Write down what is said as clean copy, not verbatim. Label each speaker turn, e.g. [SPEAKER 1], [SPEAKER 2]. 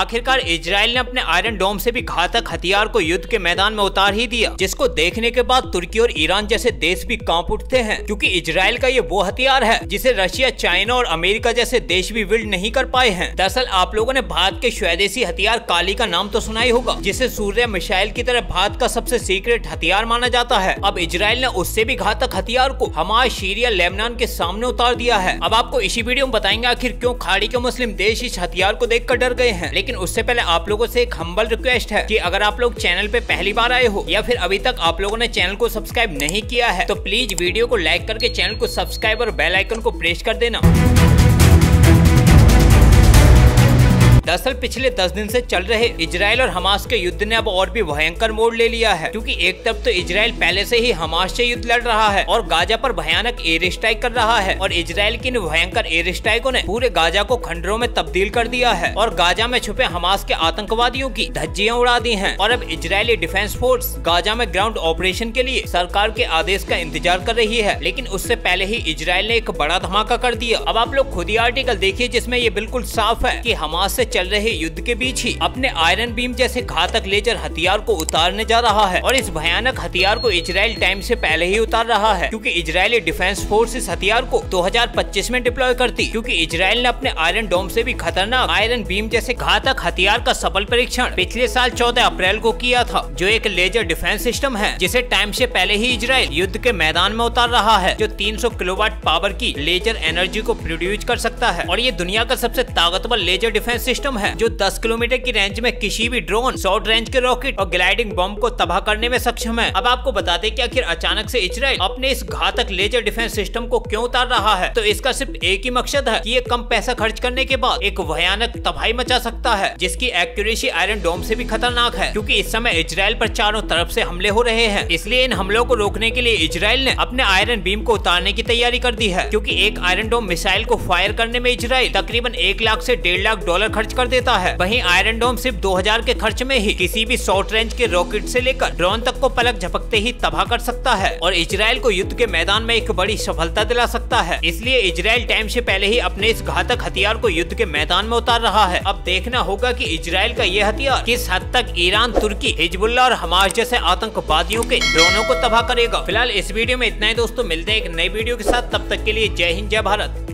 [SPEAKER 1] आखिरकार इजराइल ने अपने आयरन डोम से भी घातक हथियार को युद्ध के मैदान में उतार ही दिया, जिसको देखने के बाद तुर्की और ईरान जैसे देश भी कांप उठते हैं, क्योंकि इजराइल का ये वो हथियार है जिसे रशिया, चाइना और अमेरिका जैसे देश भी बिल्ड नहीं कर पाए हैं। दरअसल आप लोगों ने भारत के स्वदेशी हथियार काली का नाम तो सुना ही होगा, जिसे सूर्य मिसाइल की तरह भारत का सबसे सीक्रेट हथियार माना जाता है। अब इजराइल ने उससे भी घातक हथियार को हमास, सीरिया, लेबनान के सामने उतार दिया है। अब आपको इसी वीडियो में बताएंगे आखिर क्यों खाड़ी के मुस्लिम देश इस हथियार को देखकर डर गए हैं। लेकिन उससे पहले आप लोगों से एक हम्बल रिक्वेस्ट है कि अगर आप लोग चैनल पे पहली बार आए हो या फिर अभी तक आप लोगों ने चैनल को सब्सक्राइब नहीं किया है, तो प्लीज वीडियो को लाइक करके चैनल को सब्सक्राइब और बेल आइकन को प्रेस कर देना। दरअसल पिछले 10 दिन से चल रहे इजराइल और हमास के युद्ध ने अब और भी भयंकर मोड़ ले लिया है, क्योंकि एक तरफ तो इजराइल पहले से ही हमास से युद्ध लड़ रहा है और गाजा पर भयानक एयर स्ट्राइक कर रहा है, और इजराइल की इन भयंकर एयर स्ट्राइकों ने पूरे गाजा को खंडरों में तब्दील कर दिया है और गाजा में छुपे हमास के आतंकवादियों की धज्जियां उड़ा दी हैं। और अब इजरायली डिफेंस फोर्स गाजा में ग्राउंड ऑपरेशन के लिए सरकार के आदेश का इंतजार कर रही है, लेकिन उससे पहले ही इजराइल ने एक बड़ा धमाका कर दिया। अब आप लोग खुद ही आर्टिकल देखिए, जिसमें ये बिल्कुल साफ है कि हमास से चल रहे युद्ध के बीच ही अपने आयरन बीम जैसे घातक लेजर हथियार को उतारने जा रहा है, और इस भयानक हथियार को इजराइल टाइम से पहले ही उतार रहा है, क्योंकि इजरायली डिफेंस फोर्स इस हथियार को 2025 में डिप्लॉय करती, क्योंकि इजराइल ने अपने आयरन डोम से भी खतरनाक आयरन बीम जैसे घातक हथियार का सफल परीक्षण पिछले साल 14 अप्रैल को किया था, जो एक लेजर डिफेंस सिस्टम है जिसे टाइम से पहले ही इजराइल युद्ध के मैदान में उतार रहा है, जो 300 किलोवाट पावर की लेजर एनर्जी को प्रोड्यूस कर सकता है। और ये दुनिया का सबसे ताकतवर लेजर डिफेंस सिस्टम है, जो 10 किलोमीटर की रेंज में किसी भी ड्रोन, शॉर्ट रेंज के रॉकेट और ग्लाइडिंग बम को तबाह करने में सक्षम है। अब आपको बताते कि आखिर अचानक से इजराइल अपने इस घातक लेजर डिफेंस सिस्टम को क्यों उतार रहा है, तो इसका सिर्फ एक ही मकसद है कि ये कम पैसा खर्च करने के बाद एक भयानक तबाही मचा सकता है, जिसकी एक्यूरेसी आयरन डोम से भी खतरनाक है, क्योंकि इस समय इजराइल पर चारों तरफ से हमले हो रहे हैं। इसलिए इन हमलों को रोकने के लिए इजराइल ने अपने आयरन बीम को उतारने की तैयारी कर दी है, क्योंकि एक आयरन डोम मिसाइल को फायर करने में इजराइल तकरीबन 1 लाख से 1.5 लाख डॉलर खर्च कर देता है। वहीं आयरन डोम सिर्फ 2000 के खर्च में ही किसी भी शॉर्ट रेंज के रॉकेट से लेकर ड्रोन तक को पलक झपकते ही तबाह कर सकता है, और इजराइल को युद्ध के मैदान में एक बड़ी सफलता दिला सकता है। इसलिए इजराइल टाइम से पहले ही अपने इस घातक हथियार को युद्ध के मैदान में उतार रहा है। अब देखना होगा कि इजराइल का यह हथियार किस हद तक ईरान, तुर्की, हिजबुल्लाह और हमास जैसे आतंकवादियों के ड्रोनों को तबाह करेगा। फिलहाल इस वीडियो में इतना ही दोस्तों, मिलते हैं एक नई वीडियो के साथ, तब तक के लिए जय हिंद, जय भारत।